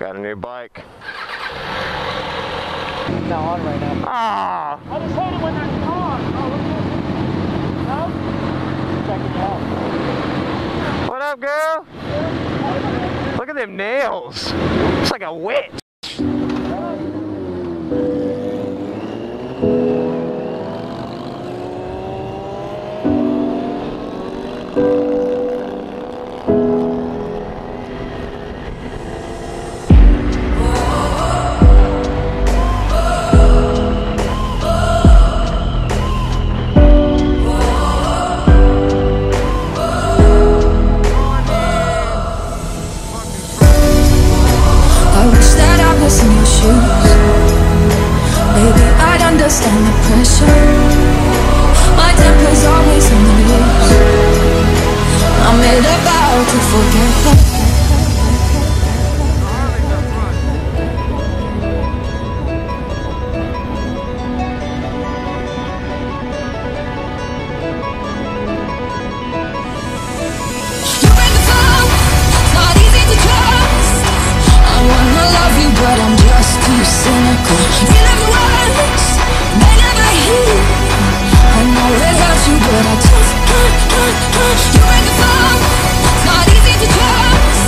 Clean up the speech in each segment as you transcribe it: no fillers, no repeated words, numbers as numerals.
got a new bike. It's not on right now. Ah! I just hate it when that's on. Oh, look at it. No? Check it out. What up, girl? Look at them nails. It's like a witch. Understand the pressure. My temper's always in the news. I made a vow to forget that. You break the phone, it's not easy to trust. I wanna love you, but I'm just too cynical. You never was. They never hear. I know it hurts you, but I just can't. You break the phone, it's not easy to trust.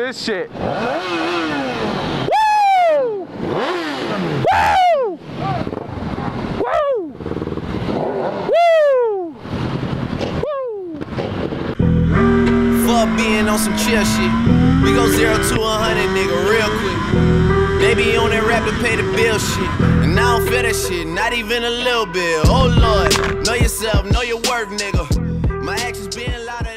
this shit. Woo! Woo! Woo! Woo! Fuck being on some chill shit. We go 0 to 100, nigga, real quick. They be on that rap to pay the bill shit. And I don't feel that shit, not even a little bit. Oh Lord, know yourself, know your worth, nigga. My actions being louder.